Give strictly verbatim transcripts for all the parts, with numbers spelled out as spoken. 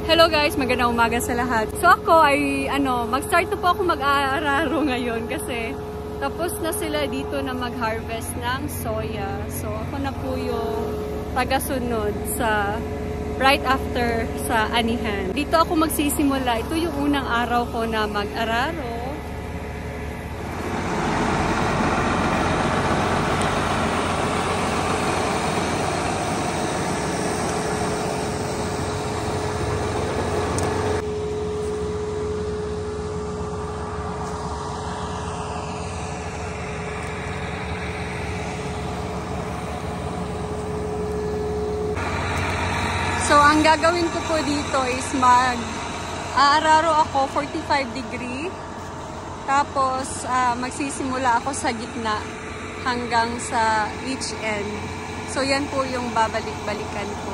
Hello guys, magandang umaga sa lahat. So ako ay ano, mag-start na po ako mag-aararo ngayon kasi tapos na sila dito na mag-harvest ng soya. So ako na po yung taga-sunod sa right after sa anihan. Dito ako magsisimula. Ito yung unang araw ko na mag-araro. So, ang gagawin ko po dito is mag-aararo ako forty-five degree. Tapos, uh, magsisimula ako sa gitna hanggang sa each end. So, yan po yung babalik-balikan ko.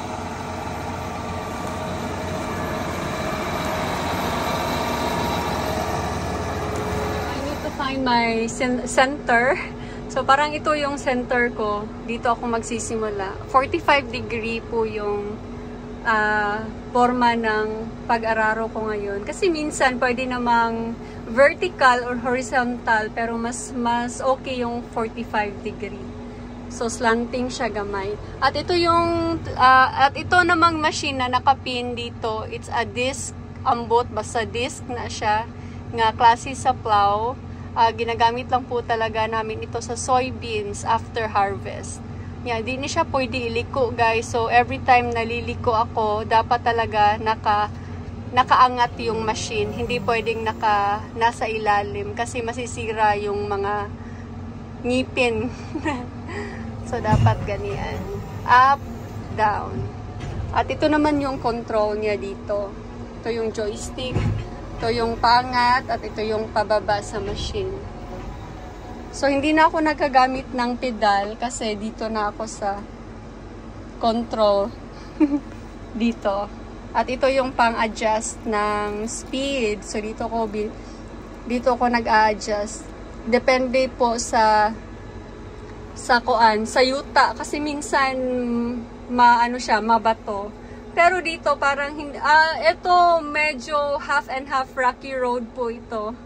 I need to find my center. So, parang ito yung center ko. Dito ako magsisimula. forty-five degree po yung uh, forma ng pag-araro ko ngayon. Kasi minsan, pwede namang vertical or horizontal. Pero mas, mas okay yung forty-five degree. So, slanting siya gamay. At ito yung, uh, at ito namang machine na nakapin dito. It's a disc, ambot, basta disc na siya. Nga klase sa plow. Uh, ginagamit lang po talaga namin ito sa soybeans after harvest. Yan, di ni siya pwede iliko guys. So every time naliliko ako, dapat talaga naka, nakaangat yung machine. Hindi pwedeng naka, nasa ilalim kasi masisira yung mga ngipin. So dapat ganyan. Up, down. At ito naman yung control niya dito. Ito yung joystick. Ito yung pangat at ito yung pababa sa machine. So, hindi na ako nagkagamit ng pedal kasi dito na ako sa control. Dito. At ito yung pang-adjust ng speed. So, dito ko, dito ko nag-a-adjust. Depende po sa sa kuan, sa yuta. Kasi minsan, maano siya, mabato. Pero dito parang hindi, ah, ito medyo half and half rocky road po ito.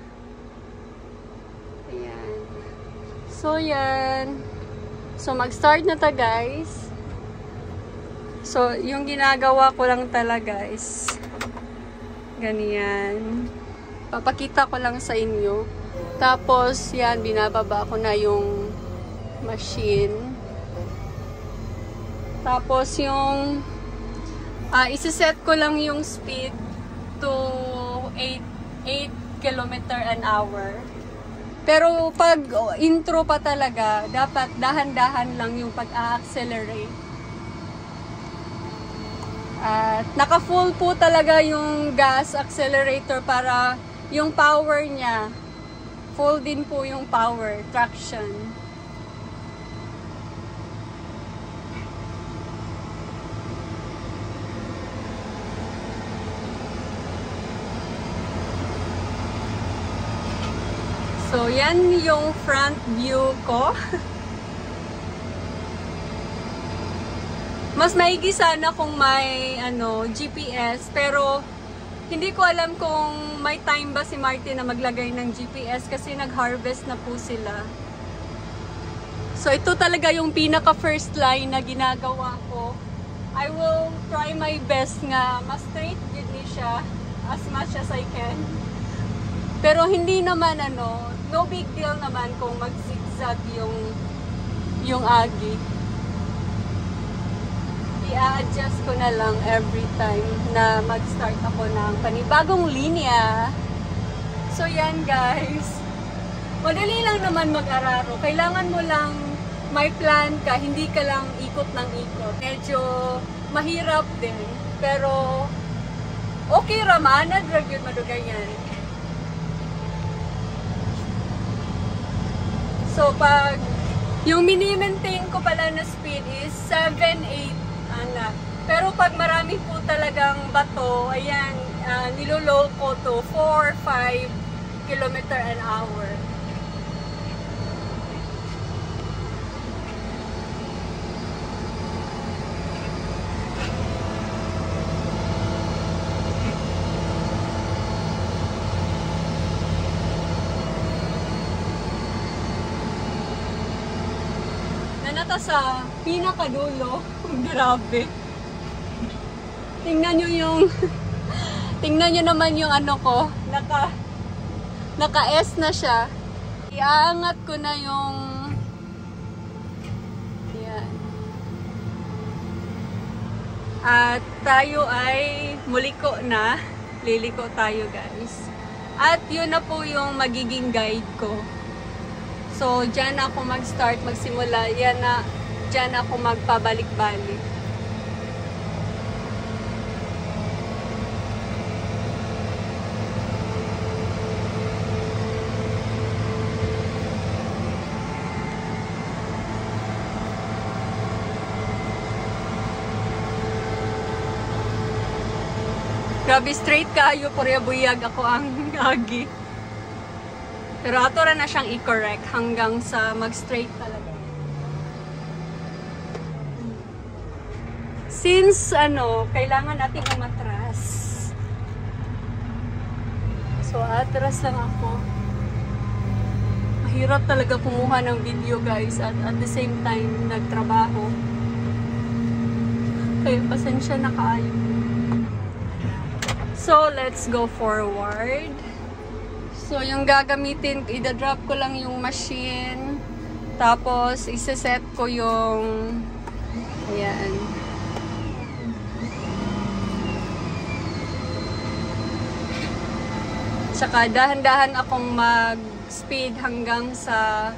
Ayan. So, yan. So, mag-start na ta guys. So, yung ginagawa ko lang talaga is ganyan. Papakita ko lang sa inyo. Tapos, yan, binababa ko na yung machine. Tapos, yung Uh, isi-set ko lang yung speed to eight kilometer an hour. Pero pag intro pa talaga, dapat dahan-dahan lang yung pag-a-accelerate. At uh, naka-full po talaga yung gas accelerator para yung power niya, full din po yung power, traction. So, yan yung front view ko. Mas maigi sana kung may ano, G P S. Pero, hindi ko alam kung may time ba si Martin na maglagay ng G P S kasi nag-harvest na po sila. So, ito talaga yung pinaka-first line na ginagawa ko. I will try my best nga mas straight yun ni siya as much as I can. Pero hindi naman ano, no big deal naman kung mag-zigzag yung yung agi. I-adjust ko na lang every time na mag-start ako ng panibagong linya. So yan guys. Madali lang naman mag-araro. Kailangan mo lang may plan ka, hindi ka lang ikot ng ikot. Medyo mahirap din. Pero okay raman, nadrag yun madugay yan. So, pag yung mini-maintain ko pala na speed is seven eight. Ana. Pero pag marami po talagang bato, ayan, uh, nilolow ko to four five kilometer an hour. ta sa pinakadulo. Grabe. Tingnan nyo yung tingnan nyo naman yung ano ko. Naka naka-S na siya. Iaangat ko na yung yan. At tayo ay muliko na. Liliko tayo, guys. At yun na po yung magiging guide ko. So, dyan ako mag-start, magsimula. Yan na, dyan ako magpabalik-balik. Grabe, straight kayo, purya buyag ako ang agi. Pero ato ra na siyang i-correct hanggang sa mag-straight talaga. Since, ano, kailangan natin umatras. So, atras lang ako. Mahirap talaga kumuha ng video, guys. At at the same time, nagtrabaho. Kaya pasensya na kaayo. So, let's go forward. So, yung gagamitin, idadrop ko lang yung machine. Tapos, isa-set ko yung ayan. Tsaka, dahan-dahan akong mag-speed hanggang sa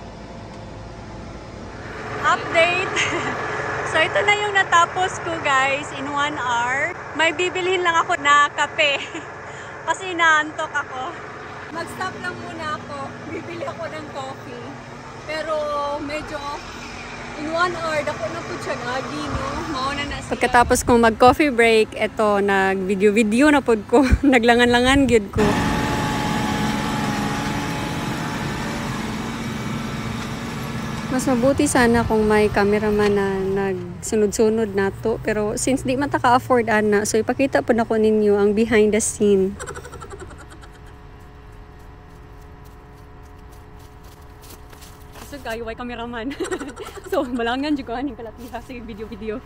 update. So, ito na yung natapos ko, guys, in one hour. May bibilhin lang ako na kape. Kasi naantok ako. Mag-stop lang muna ako. Bibili ako ng coffee. Pero, medyo in one hour, dako na po siya nagi, no? Mauna na siya. Pagkatapos kong mag-coffee break, eto, nag-video-video na po ko. Naglangan-langan, gyud ko. Mas mabuti sana kung may cameraman na nagsunod-sunod na to. Pero since di man ta ka-afford ana, so ipakita po na ko ninyo ang behind the scene. So kayo, may cameraman. So malangan dyan ko aning kalatiha. Sige, video-video.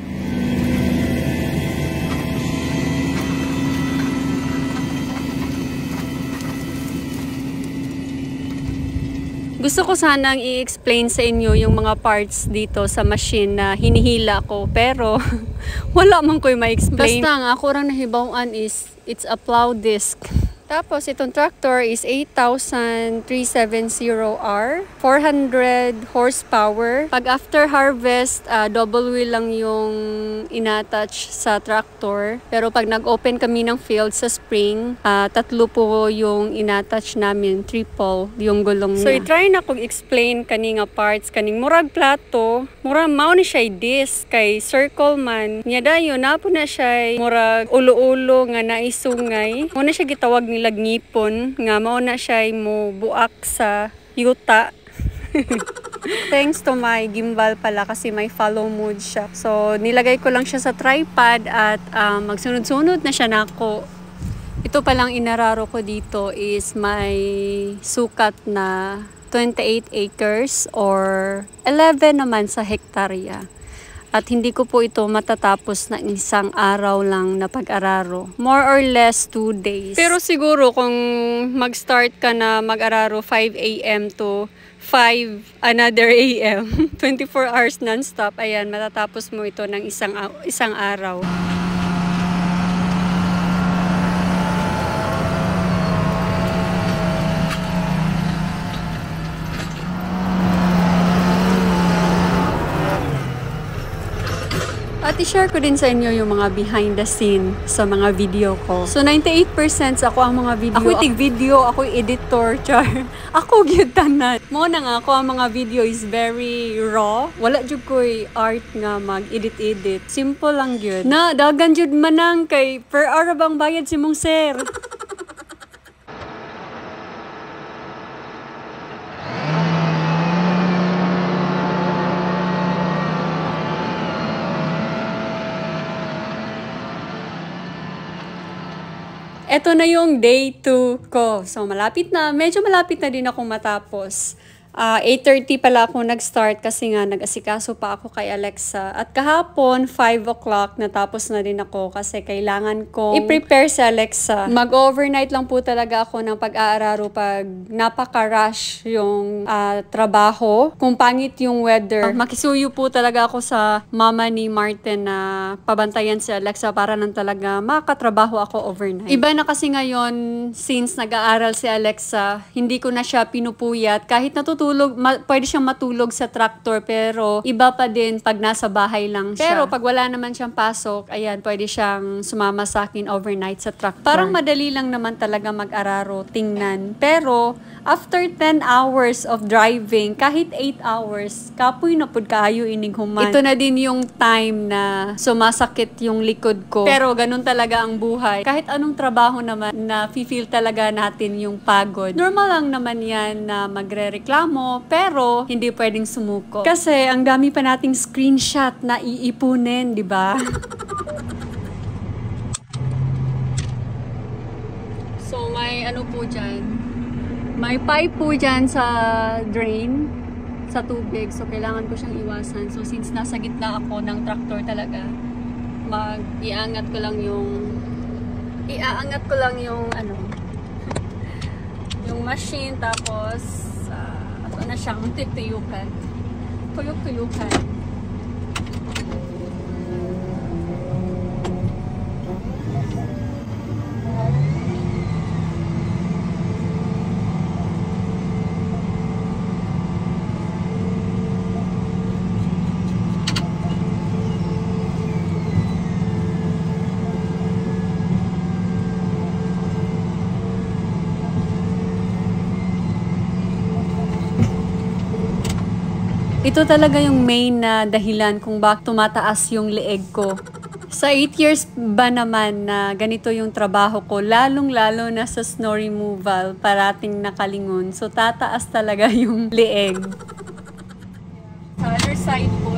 Gusto ko sanang i-explain sa inyo yung mga parts dito sa machine na hinihila ko. Pero, wala man ko'y ma-explain. Basta nga, ako rang nahibawan is, it's a plow disc. Tapos, itong tractor is eight thousand three seventy R, four hundred horsepower. Pag after harvest, uh, double wheel lang yung inattach sa tractor. Pero pag nag-open kami ng field sa spring, uh, tatlo po yung inattach namin, triple yung gulong niya. So, i-try na kong explain kaning parts, kaning murag plato, murag mao ni siya disc, kay circle man. Nya dayon na po na siya murag ulo-ulo nga naisungay. Muna siya gitawag ni nilag ngipon nga mao na siya mo buak sa yuta. Thanks to my gimbal pala kasi may follow mode siya. So nilagay ko lang siya sa tripod at um, magsunod-sunod na siya nako. Ito palang inararo ko dito is may sukat na twenty-eight acres or eleven naman sa hektarya. At hindi ko po ito matatapos na isang araw lang na pag-araro. More or less two days. Pero siguro kung mag-start ka na mag-araro five A M to five another A M, twenty-four hours non-stop, ayan, matatapos mo ito ng isang, isang araw. At i-share ko din sa inyo yung mga behind the scene sa mga video ko. So, ninety-eight percent ako ang mga video. Ako tig-video, ako editor, char. Ako gyud tanan. Mo na nga ako ang mga video is very raw. Wala jud ko'y art nga mag-edit-edit. Simple lang gyud. Na, dagan jud manang kay per hour bang bayad si mong sir. Ito na yung day two ko. So, malapit na. Medyo malapit na din akong matapos. Uh, eight thirty pala ako nag-start kasi nga nag-asikaso pa ako kay Alexa. At kahapon, five o'clock, natapos na din ako kasi kailangan kong i-prepare si Alexa. Mag-overnight lang po talaga ako ng pag-aararo pag napaka-rush yung uh, trabaho. Kung pangit yung weather. Uh, makisuyo po talaga ako sa mama ni Martin na pabantayan si Alexa para nang talaga makatrabaho ako overnight. Iba na kasi ngayon, since nag-aaral si Alexa, hindi ko na siya pinupuyat. Kahit natutulog Tulog, ma- pwede siyang matulog sa tractor pero iba pa din pag nasa bahay lang siya. Pero pag wala naman siyang pasok, ayan, pwede siyang sumama sa akin overnight sa tractor. Parang madali lang naman talaga mag-araro, tingnan. Pero after ten hours of driving, kahit eight hours, kapoy na pud kaayo ining human. Ito na din yung time na sumasakit yung likod ko. Pero ganun talaga ang buhay. Kahit anong trabaho naman na feel talaga natin yung pagod. Normal lang naman yan na magre-reklamo pero hindi pwedeng sumuko. Kasi ang dami pa nating screenshot na iipunin, di ba? So may ano po dyan, may pipe po dyan sa drain, sa tubig. So kailangan ko siyang iwasan. So since nasa gitna ako ng tractor talaga, mag-iangat ko lang yung iaangat ko lang yung ano, yung machine, tapos ano na siyang tuyukan. Tuyuk-tuyukan. Ito talaga yung main na dahilan kung bakit tumataas yung leeg ko. Sa eight years ba naman na ganito yung trabaho ko, lalong-lalo na sa snow removal, parating nakalingon. So tataas talaga yung leeg. Sa other side po,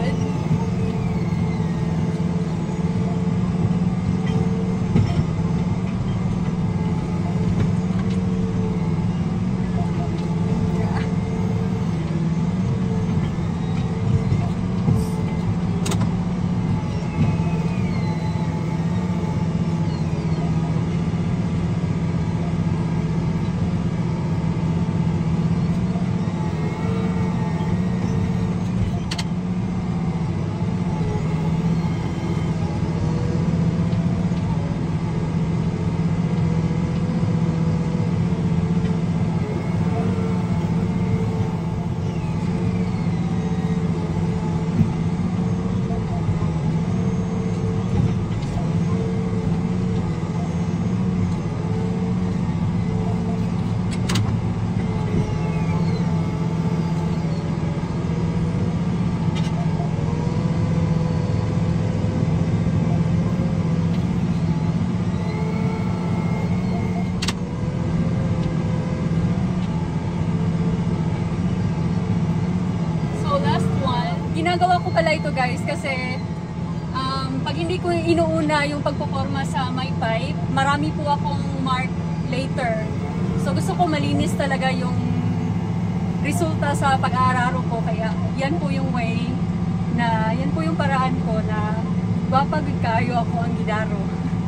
ginagawa ko pala ito guys kasi um, pag hindi ko inuuna yung pagpoporma sa my pipe, marami po akong mark later. So gusto ko malinis talaga yung resulta sa pag-aararo ko, kaya yan po yung way na, yan po yung paraan ko na wapagod kayo ako ang gidaro.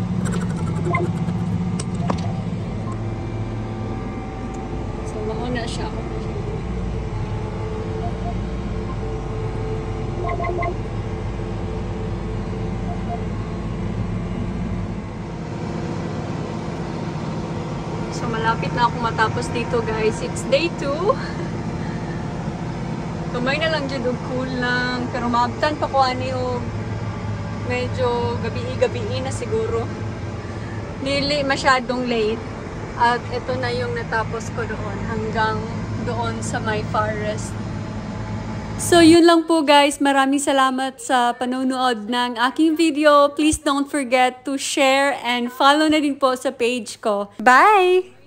So mauna siya ako. So malapit na ako matapos dito guys. It's day two. Kamay na lang dyan, cool lang. Pero maabtan pa ko ani o medyo gabi-gabi na siguro. Nili masyadong late. At ito na yung natapos ko doon hanggang doon sa my forest. So, yun lang po guys. Maraming salamat sa panonood ng aking video. Please don't forget to share and follow na din po sa page ko. Bye!